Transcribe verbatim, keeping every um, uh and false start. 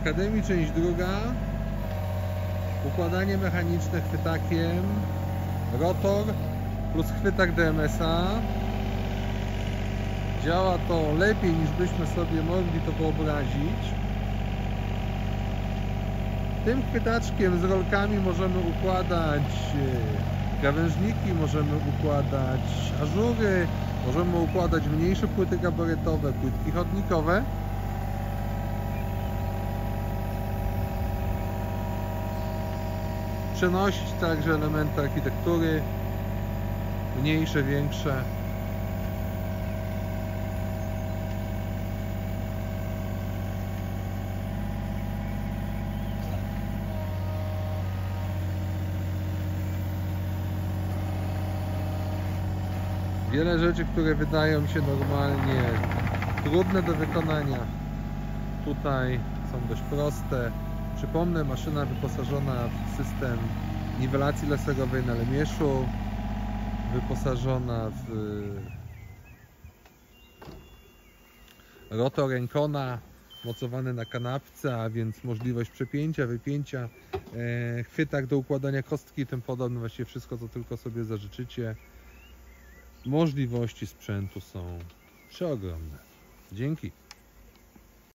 Akademii część druga. Układanie mechaniczne chwytakiem, rotor plus chwytak D M S-a. Działa to lepiej niż byśmy sobie mogli to wyobrazić. Tym chwytaczkiem z rolkami możemy układać krawężniki, możemy układać ażury, możemy układać mniejsze płyty gabarytowe, płytki chodnikowe. Przenosić także elementy architektury, mniejsze, większe. Wiele rzeczy, które wydają się normalnie trudne do wykonania, tutaj są dość proste. Przypomnę, maszyna wyposażona w system niwelacji laserowej na lemieszu, wyposażona w rotor Encona mocowany na kanapce, a więc możliwość przepięcia, wypięcia, chwytak do układania kostki i tym podobne, właściwie wszystko, co tylko sobie zażyczycie. Możliwości sprzętu są przeogromne. Dzięki.